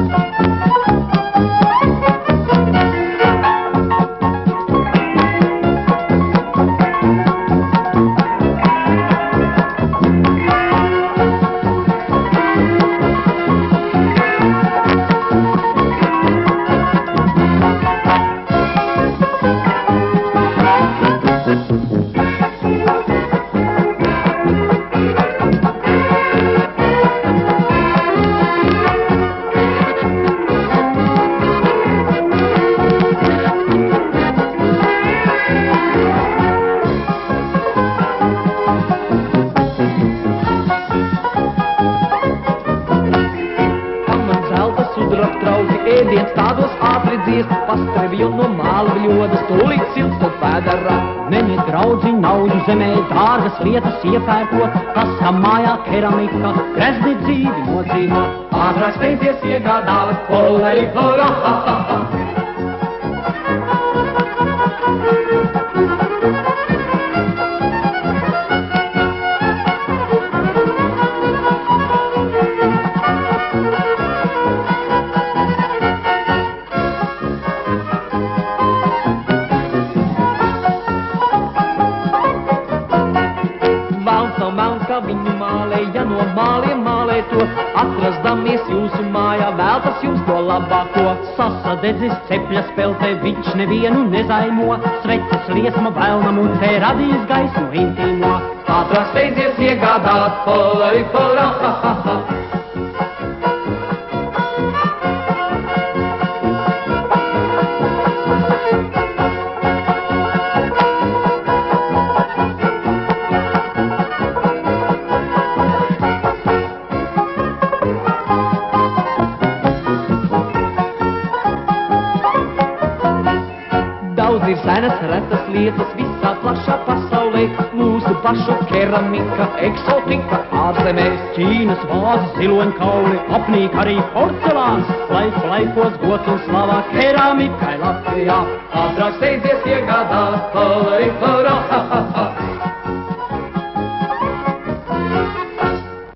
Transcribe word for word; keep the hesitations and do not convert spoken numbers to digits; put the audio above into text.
Ēdiens tādos ātri dziest, pastrevi un no māla bļodas, tūlīt silts to pēdara. Neņi draudzi naudu zemē, dārgas lietas iepērkot, tas kā mājā keramika, grezni dzīvi nodzīvo. Ātrāk steidzies iegādāt, poleri plora, ha, ha, ha. Kā viņu mālē, ja no māliem mālē to, atrasdamies jūsu mājā, vēltas jums to labāko. Sasadedzis cepļa speltē, viņš nevienu nezaimo, sveces liesma vēlna mutē, radījis gaismu intīmo. Ātrāk steidzies iegādāt, poleri plora, ha, ha, ha. Daudz ir senas, retas lietas visā plašā pasaulē, mūsu pašu keramika, eksotika ārzemēs, Ķīnas vāzes, ziloņkauli, apnīk arī porcelāns, laiku laikos gods un slavā keramikai Latvijā. Ātrāk steidzies iegādāt, poleri plora, ha, ha, ha.